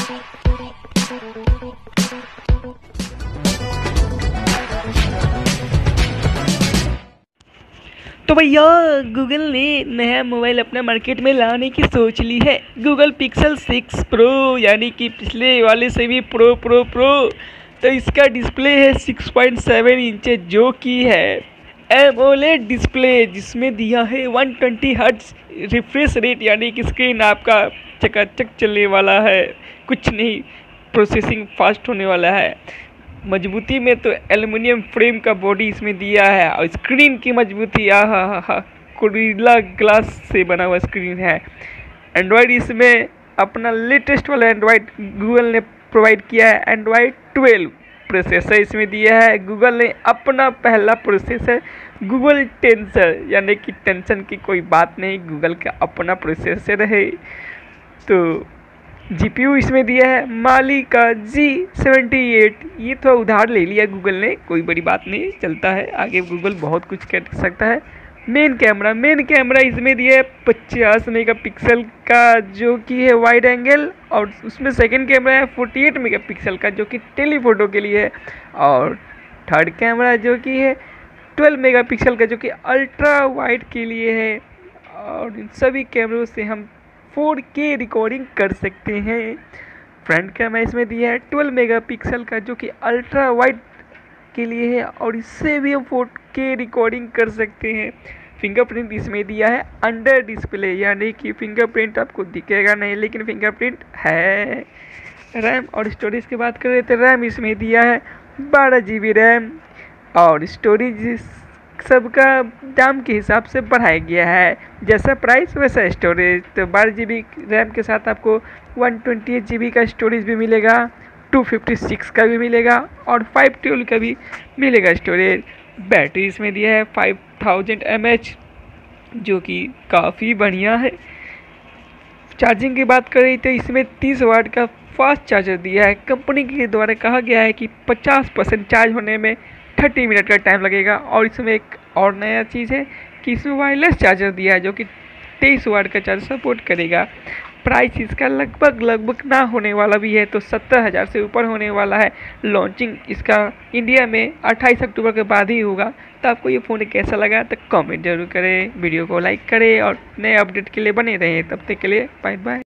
तो भैया गूगल ने नया मोबाइल अपने मार्केट में लाने की सोच ली है। गूगल पिक्सल 6 प्रो, यानी कि पिछले वाले से भी प्रो प्रो प्रो। तो इसका डिस्प्ले है 6.7 इंचेस, जो कि है एमोलेड डिस्प्ले, जिसमें दिया है 120 हर्ट्ज रिफ्रेश रेट, यानी कि स्क्रीन आपका चकाचक चलने वाला है, कुछ नहीं, प्रोसेसिंग फास्ट होने वाला है। मजबूती में तो एल्युमिनियम फ्रेम का बॉडी इसमें दिया है, और स्क्रीन की मजबूती हा गोरिल्ला ग्लास से बना हुआ स्क्रीन है। एंड्रॉयड इसमें अपना लेटेस्ट वाला एंड्रॉयड गूगल ने प्रोवाइड किया है, एंड्रॉयड 12 प्रोसेसर इसमें दिया है। गूगल ने अपना पहला प्रोसेसर गूगल टेंसर, यानी कि टेंशन की कोई बात नहीं, गूगल का अपना प्रोसेसर है। तो जीपीयू इसमें दिया है माली का G78, ये तो उधार ले लिया गूगल ने, कोई बड़ी बात नहीं, चलता है, आगे गूगल बहुत कुछ कर सकता है। मेन कैमरा इसमें दिया है 50 मेगापिक्सल का, जो कि है वाइड एंगल, और उसमें सेकंड कैमरा है 48 मेगापिक्सल का, जो कि टेलीफोटो के लिए है, और थर्ड कैमरा जो कि है 12 मेगापिक्सल का, जो कि अल्ट्रा वाइड के लिए है। और इन सभी कैमरों से हम 4K रिकॉर्डिंग कर सकते हैं। फ्रंट कैमरा इसमें दिया है 12 मेगापिक्सल का, जो कि अल्ट्रा वाइड के लिए है, और इससे भी हम 4K रिकॉर्डिंग कर सकते हैं। फिंगरप्रिंट इसमें दिया है अंडर डिस्प्ले, यानी कि फिंगरप्रिंट आपको दिखेगा नहीं, लेकिन फिंगरप्रिंट है। रैम और स्टोरेज की बात करें तो रैम इसमें दिया है 12 GB रैम, और स्टोरेज सबका दाम के हिसाब से बढ़ाया गया है, जैसा प्राइस वैसा स्टोरेज। तो 12 GB रैम के साथ आपको 128 GB का स्टोरेज भी मिलेगा, 256 का भी मिलेगा, और 512 का भी मिलेगा स्टोरेज। बैटरी इसमें दिया है 5000 mAh, जो कि काफ़ी बढ़िया है। चार्जिंग की बात करें तो इसमें 30 वाट का फास्ट चार्जर दिया है। कंपनी के द्वारा कहा गया है कि 50% चार्ज होने में 30 मिनट का टाइम लगेगा। और इसमें एक और नया चीज़ है कि इसमें वायरलेस चार्जर दिया है, जो कि 23 वाट का चार्ज सपोर्ट करेगा। प्राइस इसका लगभग ना होने वाला भी है, तो 70,000 से ऊपर होने वाला है। लॉन्चिंग इसका इंडिया में 28 अक्टूबर के बाद ही होगा। तो आपको ये फ़ोन कैसा लगा तो कमेंट जरूर करें, वीडियो को लाइक करें, और नए अपडेट के लिए बने रहें। तब तक के लिए बाय बाय।